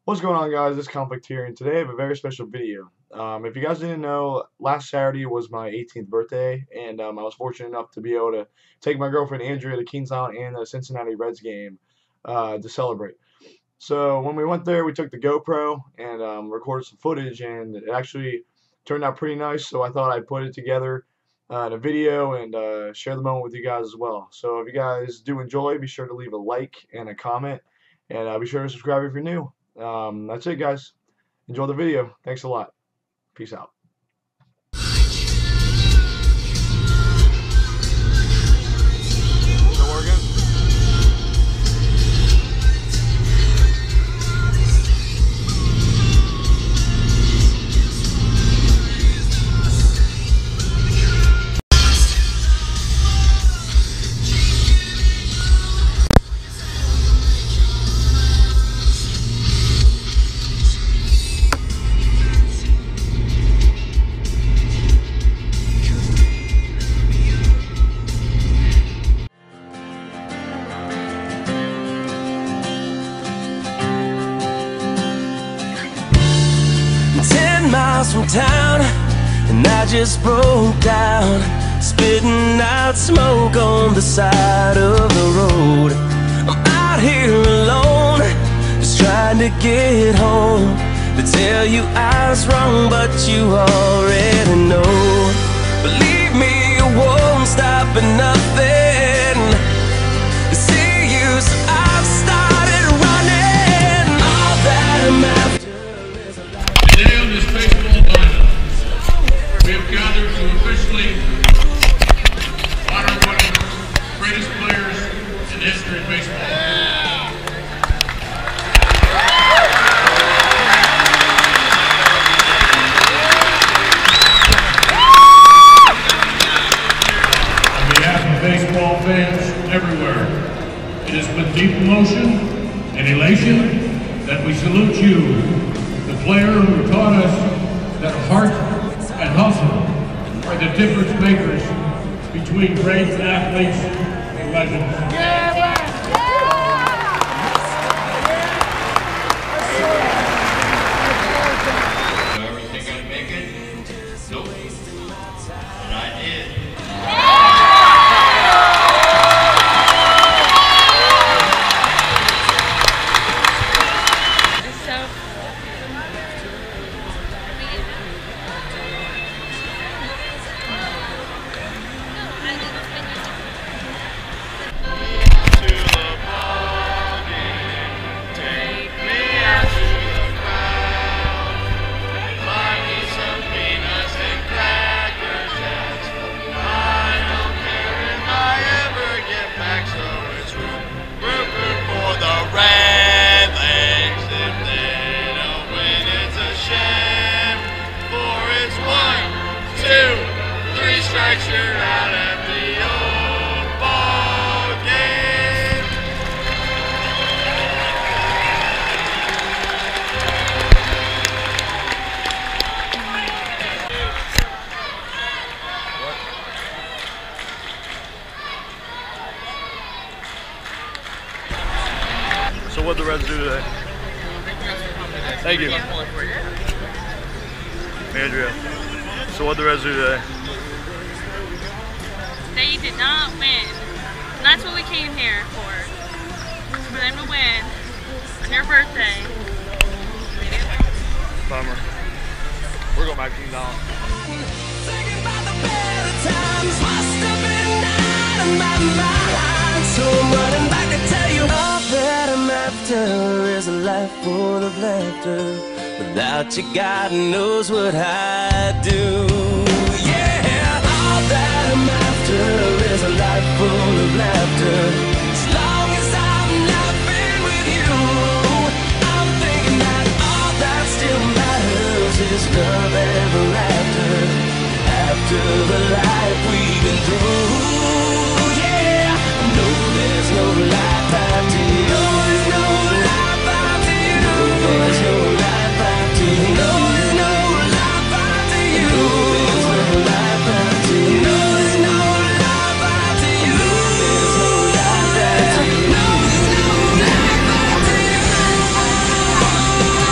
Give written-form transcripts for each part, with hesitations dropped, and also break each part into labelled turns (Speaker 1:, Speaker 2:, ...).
Speaker 1: What's going on, guys? This is Conflict here, and today I have a very special video. If you guys didn't know, last Saturday was my 18th birthday, and I was fortunate enough to be able to take my girlfriend Andrea to Kings Island and the Cincinnati Reds game to celebrate. So when we went there, we took the GoPro and recorded some footage, and it actually turned out pretty nice. So I thought I'd put it together in a video and share the moment with you guys as well. So if you guys do enjoy, be sure to leave a like and a comment, and be sure to subscribe if you're new. That's it, guys. Enjoy the video. Thanks a lot. Peace out. Still working?
Speaker 2: 10 miles from town, and I just broke down, spitting out smoke on the side of the road. I'm out here alone, just trying to get home, to tell you I was wrong, but you already know. Believe me, you won't stop at nothing to see you, so I've started running. All that I'm after.
Speaker 3: Today on this baseball lineup, we have gathered to officially honor one of the greatest players in the history of baseball. On behalf of baseball fans everywhere, it is with deep emotion and elation that we salute you, the player who taught us that heart and hustle are the difference makers between great athletes and legends. Do I ever think I'd make it? Nope. And I did. Strikes, you're out at the old ball game.
Speaker 1: So what'd the Reds do today? Thank you. Andrea. So what'd the Reds do today?
Speaker 4: They did not win. And that's what we came here for. For them to win on your birthday.
Speaker 1: Bummer. We're going back to Kings Island.
Speaker 2: Thinking about the better times, must have been out of my mind. So I'm running back to tell you all that I'm after is a life full of laughter. Without you, God knows what I'd do. Yeah, all that I'm after is a life full of laughter. As long as I'm laughing with you, I'm thinking that all that still matters is love ever after. After the life we've been through, yeah, I know there's no life after you. There's no life after you. There's no life after you. There's no life after you. There's no life after you. There's no life after you. There's no life after you. There's no life after you.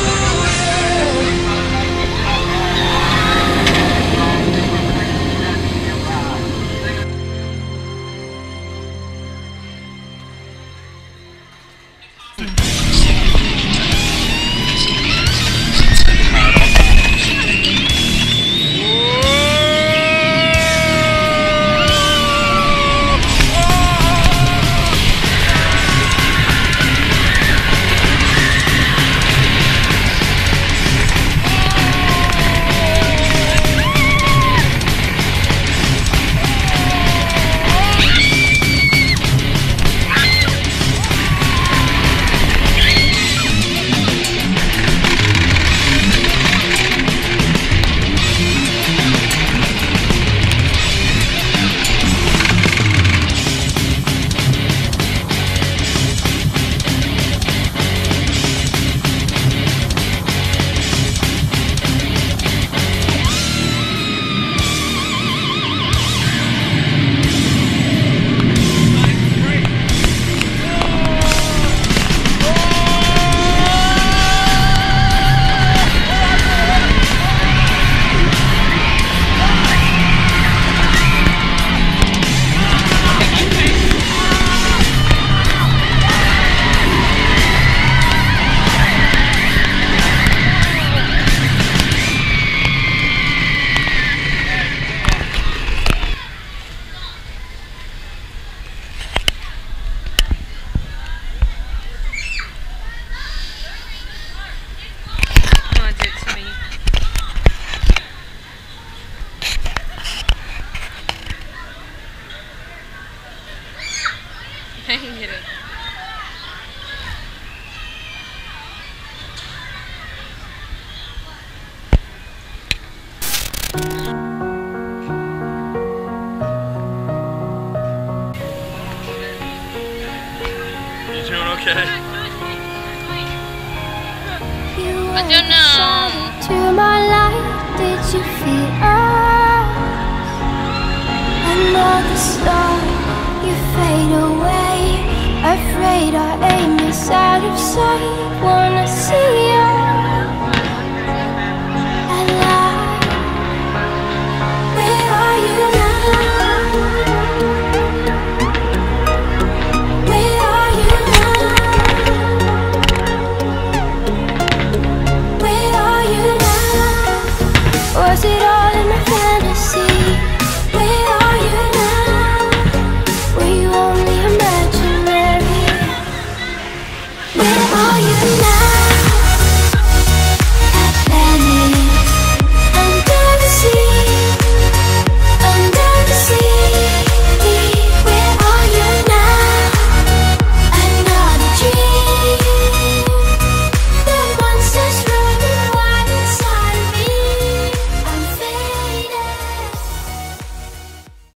Speaker 4: I don't know.
Speaker 5: To my life, did you feel us? Another star, you fade away. Afraid our aim is out of sight. Wanna see